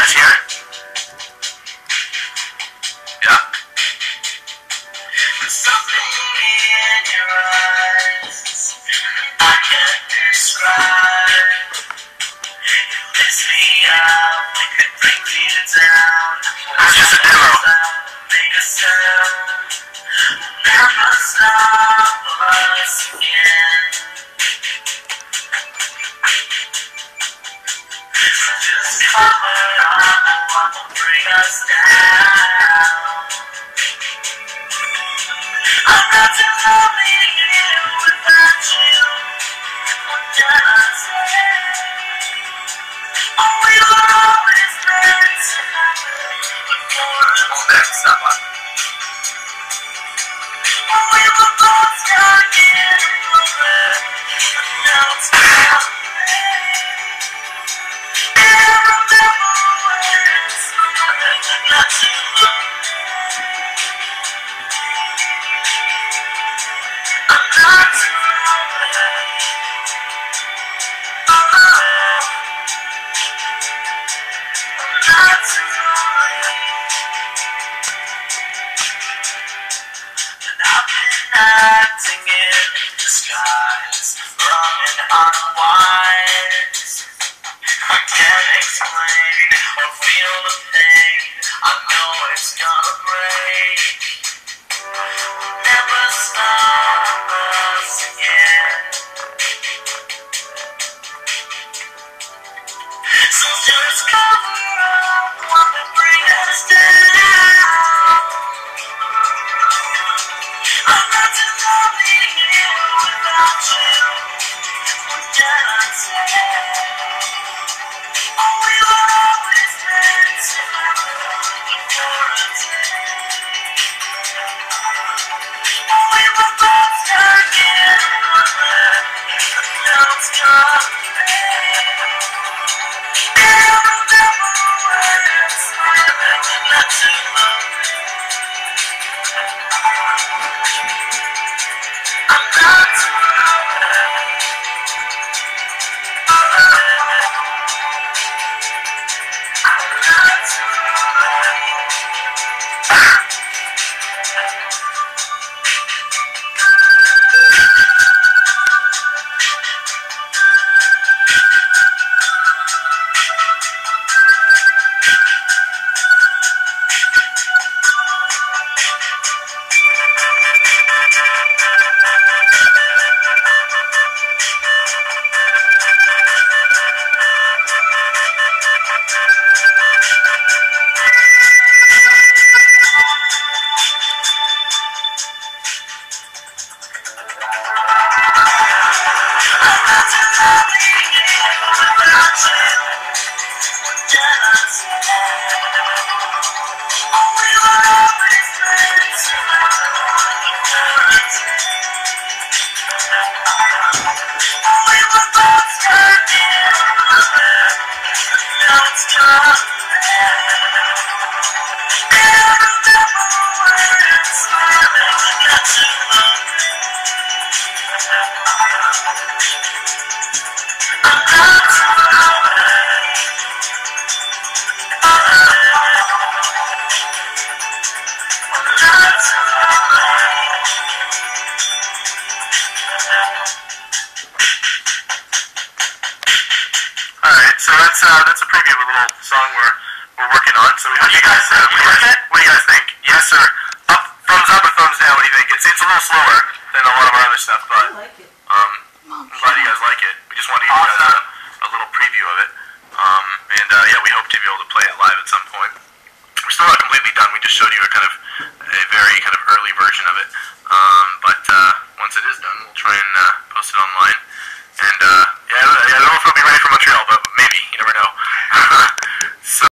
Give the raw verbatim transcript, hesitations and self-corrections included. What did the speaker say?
Marianas here. Yeah. Something in your eyes I can't describe. It lifts me up, it brings you down. It's just a demo. Make a sound. Never stop us again. Just cover up what will bring us down. I'm not too lonely here without you. What can I say? Oh, we were always meant to happen before it's oh, that's not one. Oh, we were both stuck in a moment, but now it's too late. Not too long. I'm not too long. Oh, I'm not too long. And I've been acting in disguise, wrong and unwise. I can't explain or feel the pain. I know it's gonna break. Never stop us again. So just cover up what will bring us down. I'm not too lonely here without you. What can I say? Oh, we were always meant to happen before a day. Oh, we were both stuck in a moment, but now it's gone. And I remember when it's smiling, not too long. I'm not too long. So that's uh, that's a preview of a little song we're we're working on. So what do you guys uh, what do you guys, what do you guys think? Yes or up? Thumbs up or thumbs down? What do you think? It's it's a little slower than a lot of our other stuff, but I like it. um, I'm glad you guys like it. We just wanted to give you guys a, a little preview of it. Um, and uh, yeah, we hope to be able to play it live at some point. We're still not completely done. We just showed you a kind of a very kind of early version of it. Um, but uh, once it is done, we'll try and uh, post it online. And uh, yeah, I don't know if it'll be ready for Montreal, but maybe. You never know. So.